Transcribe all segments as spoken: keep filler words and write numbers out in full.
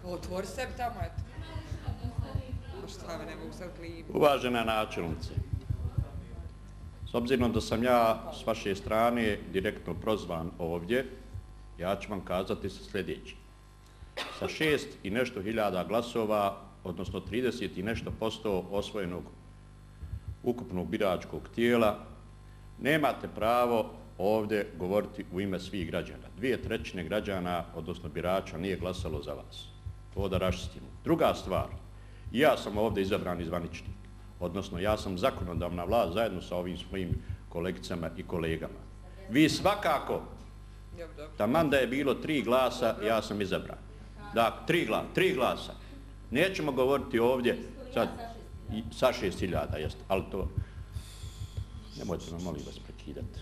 Otvori sebi tamo, eto. Šta me ne mogu sad klima. Uvažena načelnice, s obzirom da sam ja s vaše strane direktno prozvan ovdje, ja ću vam kazati sa sljedeći. Sa šest i nešto hiljada glasova, odnosno trideset i nešto posto osvojenog ukupnog biračkog tijela, nemate pravo ovdje govoriti u ime svih građana. Dvije trećine građana, odnosno birača, nije glasalo za vas. To da raščistimo. Druga stvar, ja sam ovdje izabran zvaničnik, odnosno ja sam zakonodavna vlast zajedno sa ovim svojim kolegicama i kolegama. Vi svakako, taman da je bilo tri glasa, ja sam izabran. Dakle, tri glasa, tri glasa. Nećemo govoriti ovdje sad sa šest hiljada, jeste, ali to, nemojte me molim vas prekidati.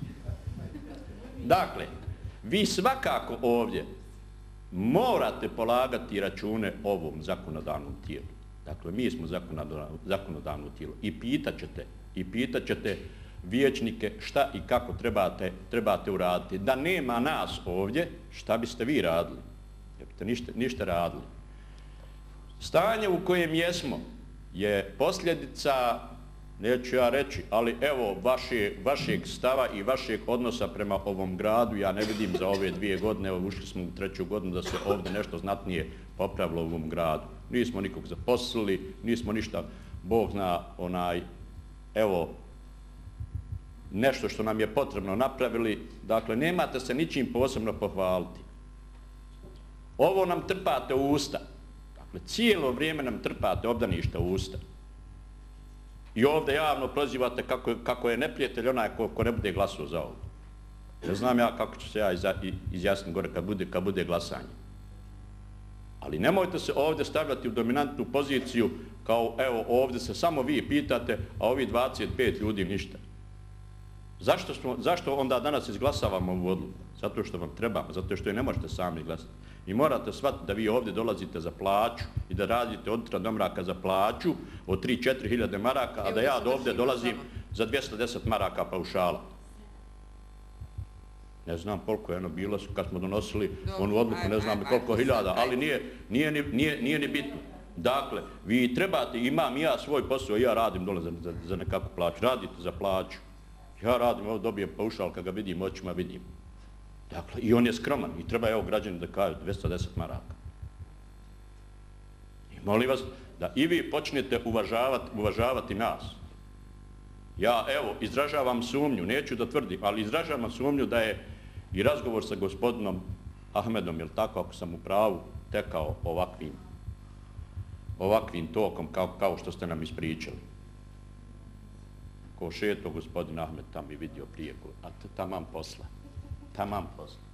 Dakle, vi svakako ovdje morate polagati račune ovom zakonodavnom tijelu. Dakle, mi smo zakonodavno tijelo i pitat ćete, i pitat ćete vijećnike šta i kako trebate, trebate uraditi. Da nema nas ovdje, šta biste vi radili? Ne biste ništa, ništa radili. Stanje u kojem jesmo je posljedica, neću ja reći, ali evo vaše, vašeg stava i vašeg odnosa prema ovom gradu. Ja ne vidim za ove dvije godine, evo ušli smo u treću godinu, da se ovdje nešto znatnije popravilo u ovom gradu. Nismo nikog zaposlili, nismo ništa, Bog zna, onaj, evo, nešto što nam je potrebno napravili. Dakle, nemate se ničim posebno pohvaliti. Ovo nam trpate u usta. Dakle, cijelo vrijeme nam trpate obdaništa u usta. I ovdje javno prozivate kako, kako je neprijatelj onaj ko, ko ne bude glasao za ovo. Ne znam ja kako ću se ja izjasniti gore kad bude, kad bude glasanje. Ali nemojte se ovdje stavljati u dominantnu poziciju kao evo ovdje se samo vi pitate, a ovi dvadeset pet ljudi ništa. Zašto, smo, zašto onda danas izglasavamo ovu odluku? Zato što vam treba, zato što je ne možete sami glasati. I morate shvatiti da vi ovdje dolazite za plaću i da radite od jutra do mraka za plaću od tri do četiri hiljade maraka, a da ja do ovdje dolazim za dvjesto deset maraka paušala. Ne znam koliko je ono bilo kad smo donosili onu odluku, ne znam koliko hiljada, ali nije, nije, nije, nije, nije ni bitno. Dakle, vi trebate, imam i ja svoj posao i ja radim dole za, za, za nekakvu plaću. Radite za plaću. Ja radim, ovdje dobijem paušal kad ga vidim očima, vidim. Dakle, i on je skroman i treba evo građani da kažu dvjesto deset maraka. I molim vas da i vi počnete uvažavati, uvažavati nas. Ja evo izražavam sumnju, neću da tvrdim, ali izražavam sumnju da je i razgovor sa gospodinom Ahmedom, jel tako, ako sam u pravu, tekao ovakvim, ovakvim tokom kao, kao što ste nam ispričali. Ko šeto gospodin Ahmed tam i vidio prije, a tamam posla. Tamam posla.